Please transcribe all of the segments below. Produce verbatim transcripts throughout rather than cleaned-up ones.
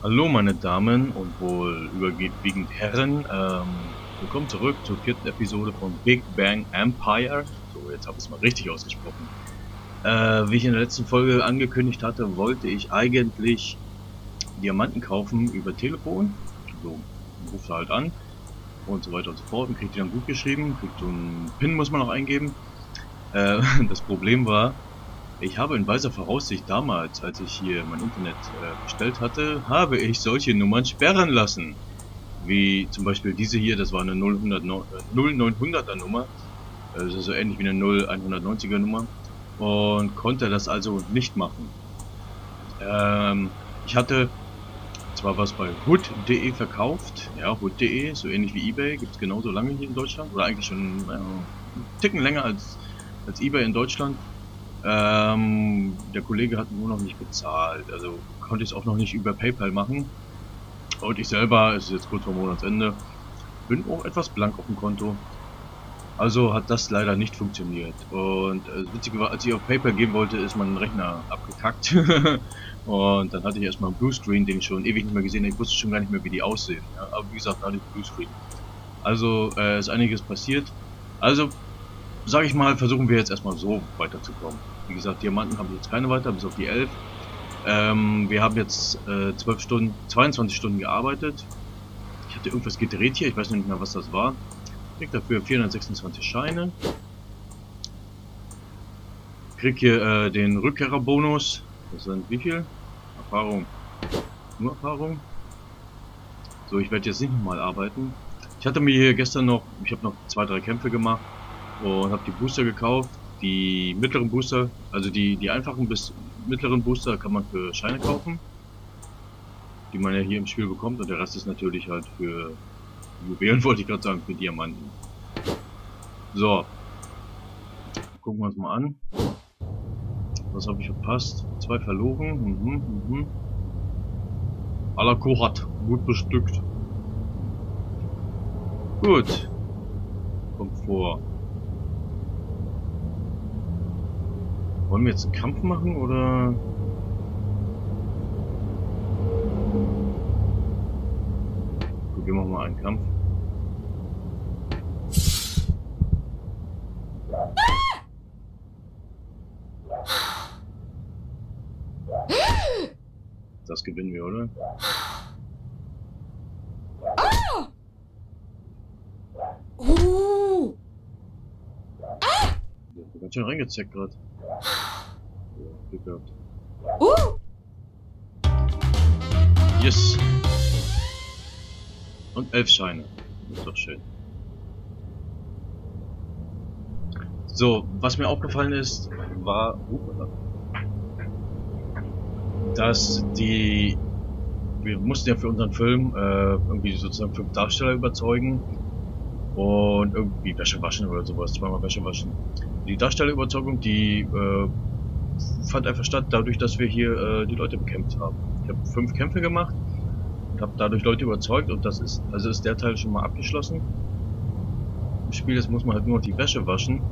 Hallo meine Damen und wohl überwiegend Herren, ähm, willkommen zurück zur vierten Episode von Big Bang Empire. So, jetzt habe ich es mal richtig ausgesprochen. Äh, wie ich in der letzten Folge angekündigt hatte, wollte ich eigentlich Diamanten kaufen über Telefon. So, man ruft halt an und so weiter und so fort und kriegt die dann gut geschrieben, kriegt so einen PIN, muss man auch eingeben. Äh, das Problem war, ich habe in weiser Voraussicht damals, als ich hier mein Internet äh, bestellt hatte, habe ich solche Nummern sperren lassen. Wie zum Beispiel diese hier, das war eine null neunhunderter Nummer, äh, das ist so ähnlich wie eine null hundertneunziger Nummer und konnte das also nicht machen. Ähm, ich hatte zwar was bei hood punkt de verkauft, ja, hood punkt de, so ähnlich wie eBay, gibt's genauso lange hier in Deutschland, oder eigentlich schon äh, einen Ticken länger als, als eBay in Deutschland. Ähm, der Kollege hat nur noch nicht bezahlt, also konnte ich es auch noch nicht über PayPal machen. Und ich selber, es ist jetzt kurz vor Monatsende, bin auch etwas blank auf dem Konto. Also hat das leider nicht funktioniert. Und äh, das Witzige war, als ich auf PayPal gehen wollte, ist mein Rechner abgekackt. Und dann hatte ich erstmal einen Bluescreen, den ich schon ewig nicht mehr gesehen habe. Ich wusste schon gar nicht mehr, wie die aussehen. Ja, aber wie gesagt, da hatte ich einen Bluescreen. Also äh, ist einiges passiert. Also sage ich mal, versuchen wir jetzt erstmal so weiterzukommen. Wie gesagt, Diamanten habe ich jetzt keine weiter, bis auf die elf. Ähm, wir haben jetzt äh, zwölf Stunden, zweiundzwanzig Stunden gearbeitet. Ich hatte irgendwas gedreht hier, ich weiß noch nicht mehr, was das war. Krieg dafür vierhundertsechsundzwanzig Scheine. Krieg hier äh, den Rückkehrerbonus. Das sind wie viel? Erfahrung. Nur Erfahrung. So, ich werde jetzt nicht nochmal arbeiten. Ich hatte mir hier gestern noch, ich habe noch zwei, drei Kämpfe gemacht und habe die Booster gekauft. Die mittleren Booster, also die, die einfachen bis mittleren Booster kann man für Scheine kaufen, die man ja hier im Spiel bekommt, und der Rest ist natürlich halt für Juwelen, wollte ich gerade sagen, für Diamanten. So, gucken wir uns mal an. Was habe ich verpasst? Zwei verloren. Mhm, mhm. Aller Korat. Gut bestückt. Gut. Kommt vor. Wollen wir jetzt einen Kampf machen oder? Gut, wir machen mal einen Kampf. Das gewinnen wir, oder? Uh. Der hat ganz schön reingezeckt gerade. Ja, Glück gehabt. Uh. Yes! Und elf Scheine. Das ist doch schön. So, was mir aufgefallen ist, war, uh, dass die, wir mussten ja für unseren Film äh, irgendwie sozusagen fünf Darsteller überzeugen und irgendwie Wäsche waschen oder sowas, zweimal Wäsche waschen. Die Darstellerüberzeugung, die äh, fand einfach statt, dadurch, dass wir hier äh, die Leute bekämpft haben. Ich habe fünf Kämpfe gemacht und habe dadurch Leute überzeugt, und das ist, also ist der Teil schon mal abgeschlossen. Im Spiel, jetzt muss man halt nur noch die Wäsche waschen.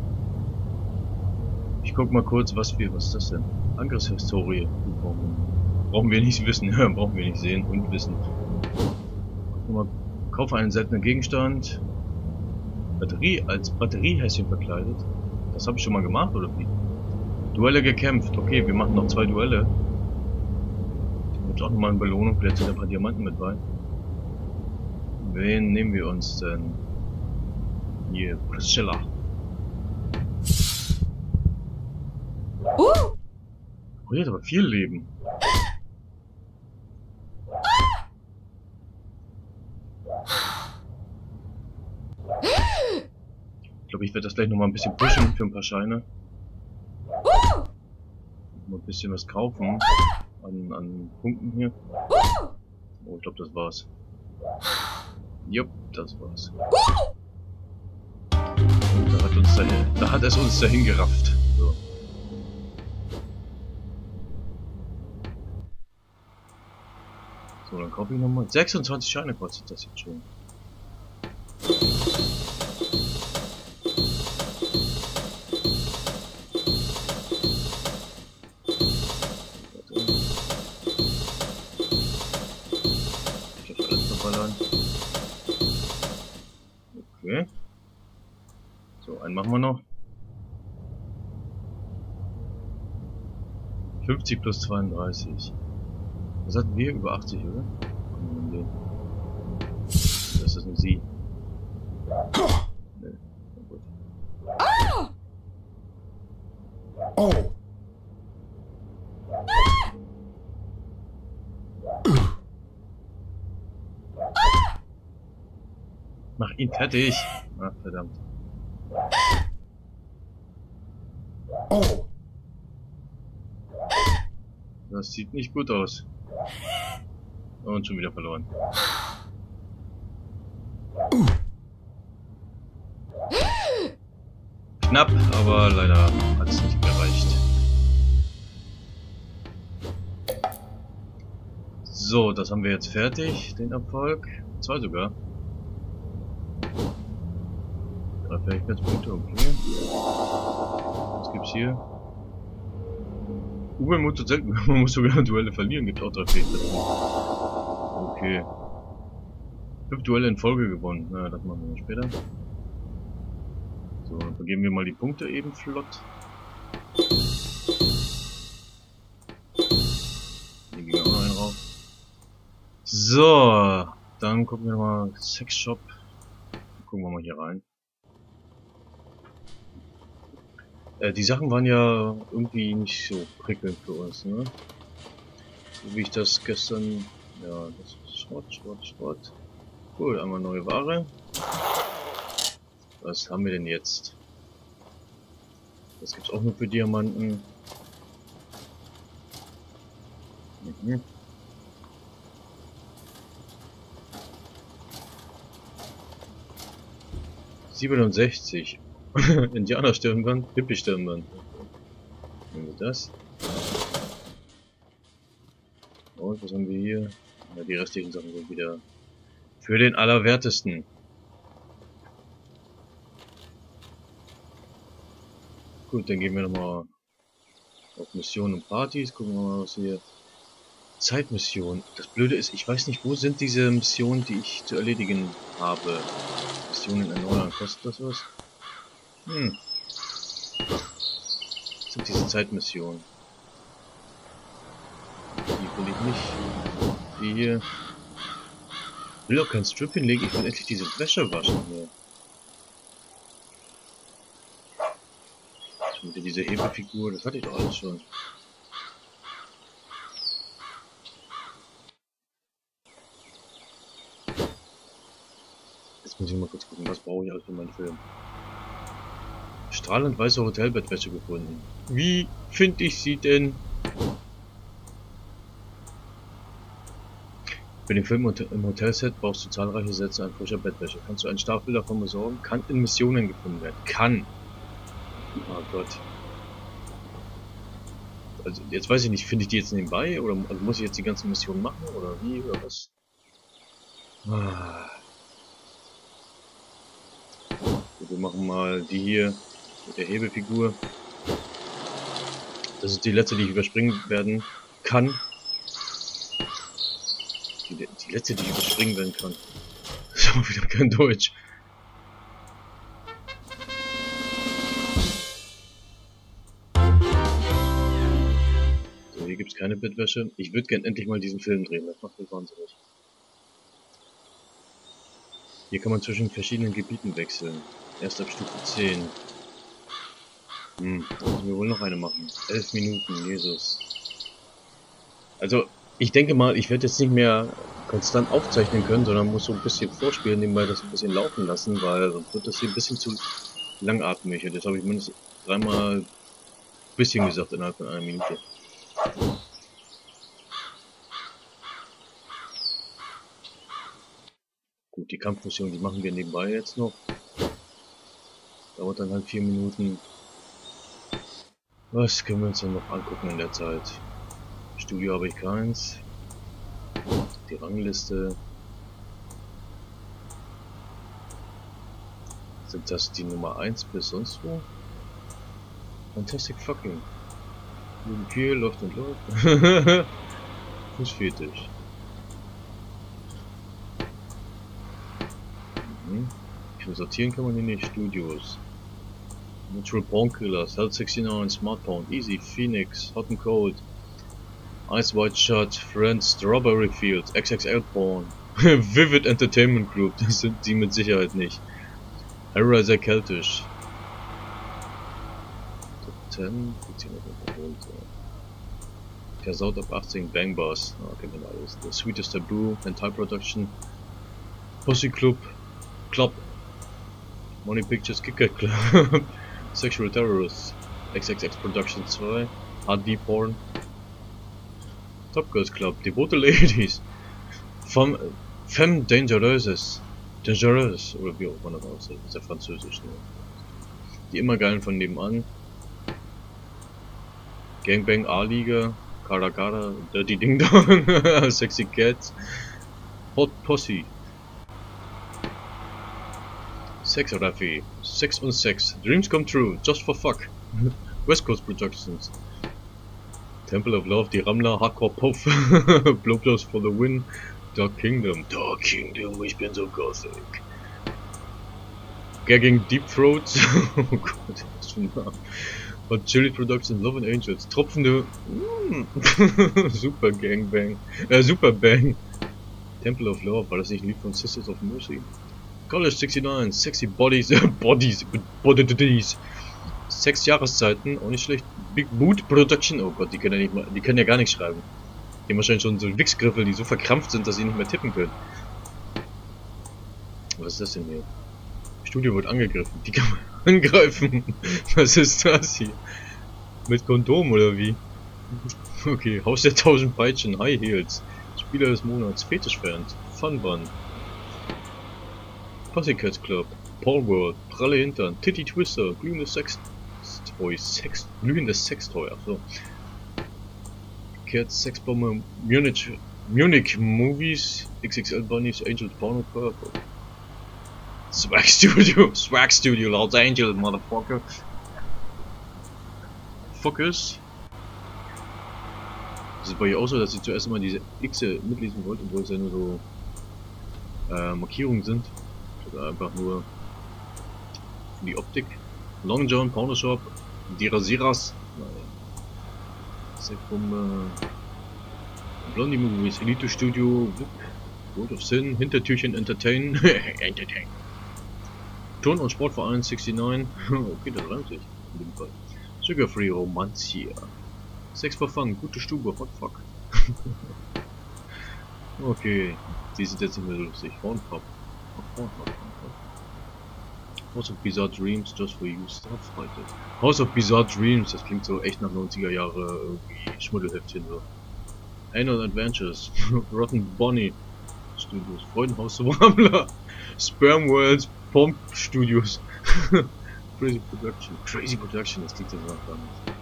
Ich guck mal kurz, was wir, was ist das denn? Angriffshistorie. Brauchen wir nicht wissen, brauchen wir nicht sehen und wissen. Mal, kaufe einen seltenen Gegenstand. Batterie, als Batteriehäschen verkleidet. Das habe ich schon mal gemacht, oder wie? Duelle gekämpft. Okay, wir machen noch zwei Duelle. Gibt auch nochmal eine Belohnung, vielleicht sind ein paar Diamanten mit bei. Wen nehmen wir uns denn? Hier, Priscilla. Uh. Oh, hier hat aber viel Leben. Ich glaube, ich werde das gleich nochmal ein bisschen pushen für ein paar Scheine. Mal ein bisschen was kaufen an, an Punkten hier. Oh, ich glaube, das war's. Jupp, das war's. Und da hat uns dahin, da hat es uns dahin gerafft. So. So, dann kaufe ich nochmal. sechsundzwanzig Scheine kostet das jetzt schon. einen machen wir noch. fünfzig plus zweiunddreißig. Was hatten wir? Über achtzig, oder? Das ist ein Sie. Nee. Gut. Oh. Mach ihn fertig! Ach, verdammt. Oh. Das sieht nicht gut aus. Und schon wieder verloren. Knapp, aber leider hat es nicht gereicht. So, das haben wir jetzt fertig, den Erfolg. Zwei sogar. Drei Fähigkeitspunkte, okay. Was gibt's hier? Uwe selten, man muss sogar Duelle verlieren, gibt auch drei Fähigkeitspunkte. Okay. Fünf Duelle in Folge gewonnen. Na, das machen wir später. So, dann vergeben wir mal die Punkte eben flott. Hier gehen wir auch noch einen rauf. So, dann gucken wir mal Sexshop. Gucken wir mal hier rein. Äh, die Sachen waren ja irgendwie nicht so prickelnd für uns, ne? So wie ich das gestern... Ja, das ist Schrott, Schrott, Schrott. Cool, einmal neue Ware. Was haben wir denn jetzt? Das gibt's auch nur für Diamanten. Mhm. siebenundsechzig. Indianerstirnband, Hippie-Stirnband. Nehmen wir das. Und was haben wir hier? Ja, die restlichen Sachen sind wieder für den Allerwertesten. Gut, dann gehen wir nochmal auf Missionen und Partys. Gucken wir mal, was hier... Zeitmission. Das Blöde ist, ich weiß nicht, wo sind diese Missionen, die ich zu erledigen habe. Missionen erneuern. Kostet das was? Hm. Das sind diese Zeitmissionen. Die will ich nicht. Die hier. Ich will auch kein Strip hinlegen, ich will endlich diese Wäsche waschen hier. Schon wieder diese Hebefigur, das hatte ich doch alles schon. Jetzt muss ich mal kurz gucken, was brauche ich alles für meinen Film. Strahlend weiße Hotelbettwäsche gefunden. Wie finde ich sie denn? Für den Film im Hotelset brauchst du zahlreiche Sätze an frischer Bettwäsche. Kannst du einen Stapel davon besorgen? Kann in Missionen gefunden werden. Kann. Oh Gott. Also jetzt weiß ich nicht, finde ich die jetzt nebenbei? Oder also muss ich jetzt die ganzen Missionen machen? Oder wie? Oder was? Ah. Gut, wir machen mal die hier mit der Hebefigur. Das ist die letzte, die ich überspringen werden kann. Die, die letzte, die ich überspringen werden kann. Das ist aber wieder kein Deutsch. So, hier gibt es keine Bettwäsche. Ich würde gern endlich mal diesen Film drehen, das macht mich wahnsinnig. Hier kann man zwischen verschiedenen Gebieten wechseln. Erst ab Stufe zehn. Hm, da müssen wir wohl noch eine machen. Elf Minuten, Jesus. Also, ich denke mal, ich werde jetzt nicht mehr konstant aufzeichnen können, sondern muss so ein bisschen vorspielen, nebenbei das ein bisschen laufen lassen, weil sonst wird das hier ein bisschen zu langatmig. Und jetzt habe ich mindestens dreimal ein bisschen gesagt innerhalb von einer Minute. Gut, die Kampfmission, die machen wir nebenbei jetzt noch. Dauert dann halt vier Minuten. Was können wir uns dann noch angucken in der Zeit? Studio habe ich keins. Die Rangliste. Sind das die Nummer eins bis sonst wo? Fantastic fucking. Hier läuft und läuft. Fußfetisch. Mhm. Sortieren kann man hier nicht. Studios. Natural Pawn Killers, Hell sixty-nine, Smart Pawn, Easy, Phoenix, Hot and Cold, Ice White Shot, Friends, Strawberry Fields, X X L Pawn, Vivid Entertainment Group, das sind die mit Sicherheit nicht. Hera sehr keltisch. Top zehn, Versaut ab achtzehn, Bang Boss, ah, kennt man alles. The Sweetest Taboo, Hentai Production, Pussy Club, Club, Money Pictures, Kicker Club, Sexual Terrorists, X X X Production zwei, H D Porn, Top Girls Club, Devote Ladies, Femme, Femme Dangereuses, Dangereuse, oder wie auch man das aussieht, ist ja französisch, ne? Die immer geilen von nebenan, Gangbang A-Liga, Cara Cara, Dirty Ding Dong, Sexy Cats, Hot Posse, Sex Raffi, Sex und Sex, Dreams Come True, Just for Fuck, West Coast Productions, Temple of Love, Die Rammler, Hardcore Puff, Blowblows for the Win, Dark Kingdom, Dark Kingdom, ich bin so gothic, Gagging Deep Throats, oh Gott, was für ein Name. Hot Chili Productions, Love and Angels, Tropfende, mm, Super Gangbang, äh, Super Bang, Temple of Love, war das nicht ein Lied von Sisters of Mercy? College sixty-nine, Sexy Bodies, äh, Bodies, Bodies, Sechs Jahreszeiten, auch nicht schlecht, Big Boot Production, oh Gott, die können ja nicht mal, die können ja gar nicht schreiben. Die haben wahrscheinlich schon so Wichsgriffel, die so verkrampft sind, dass sie nicht mehr tippen können. Was ist das denn hier? Studio wird angegriffen, die kann man angreifen. Was ist das hier? Mit Kondom oder wie? Okay, Haus der tausend Peitschen, High Heels, Spieler des Monats, Fetischfans, Funbun, Pussycat Club, Paul World, pralle Hintern, Titty Twister, glühende Sextoy, Sex, glühendes Sextoy, achso. Cat, Sexbombe, Munich, Munich Movies, X X L Bunnies, Angels, Porno Purple. Swag Studio, Swag Studio, Los Angeles, Motherfucker. Focus. Das ist bei ihr auch so, dass ich zuerst mal diese X mitlesen wollte, obwohl es ja nur so äh, Markierungen sind. Oder einfach nur für die Optik. Long John, Porno Shop, die Rasiras. Sexbombe. Blondie Movies, Elite Studio, World of Sin, Hintertürchen Entertain. Entertain. Turn- und Sportverein sixty-nine. Okay, das reimt sich. In dem Fall. Sugar Free Romantia. Sex for Fun, gute Stube, Hot Fuck. Okay, die sind jetzt nicht mehr so lustig. Hornpop. House of Bizarre Dreams, Just for You, Starfighter. House of Bizarre Dreams, das klingt so echt nach neunziger Jahre irgendwie Schmuddelheftchen so. Anal Adventures, Rotten Bonnie Studios, Freudenhaus zum Rammler, Sperm Worlds, Pomp Studios, Crazy Production, Crazy Production, das klingt ja so nach gar nicht.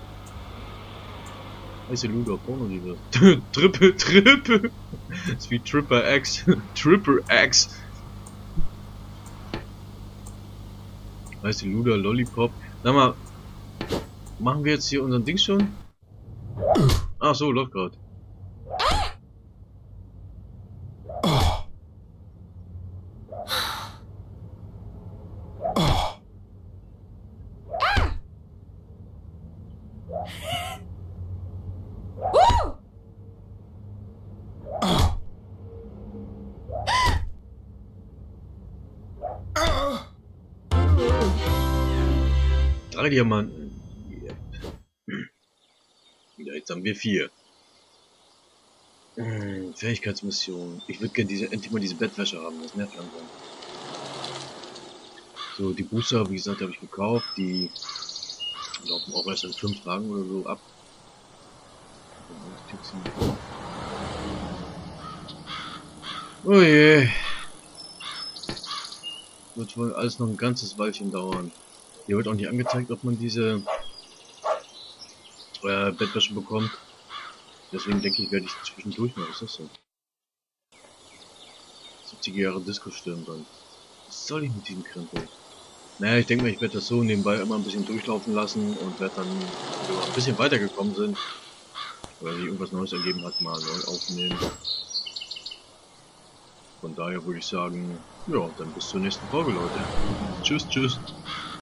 Heiße Luder, Pornoliebe, Triple, Triple, das ist wie Tripper X, Tripper X. Heiße Luder, Lollipop. Sag mal, machen wir jetzt hier unseren Ding schon? Ach so, läuft gerade. Drei Diamanten. Yep. Ja, jetzt haben wir vier. Hm, Fähigkeitsmission. Ich würde gerne diese, endlich mal diese Bettwäsche haben, das nervt langsam. So, die Booster, wie gesagt, habe ich gekauft. Die laufen auch erst in fünf Tagen oder so ab. Oh je. Wird wohl alles noch ein ganzes Weilchen dauern. Hier wird auch nicht angezeigt, ob man diese äh, Bettwäsche bekommt. Deswegen denke ich, werde ich zwischendurch mal. Was ist das denn? siebziger Jahre Disco-Stirn drin. Was soll ich mit diesem Krempel? Naja, ich denke mal, ich werde das so nebenbei immer ein bisschen durchlaufen lassen und werde dann, wenn wir ein bisschen weitergekommen sind, oder sich irgendwas Neues ergeben hat, mal neu aufnehmen. Von daher würde ich sagen, ja, dann bis zur nächsten Folge, Leute. Tschüss, tschüss.